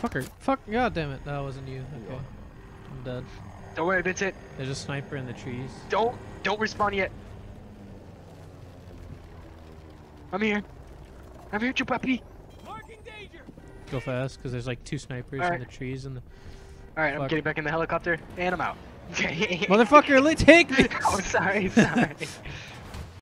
Motherfucker. Fuck. God damn it. That wasn't you. Okay. I'm dead. Don't worry, Vincent. There's a sniper in the trees. Don't respawn yet. I'm here. I'm here, Chupapi. Marking danger. Go fast, because there's like 2 snipers in the trees and the... Alright, I'm getting back in the helicopter, and I'm out. Motherfucker, take me! Oh, sorry.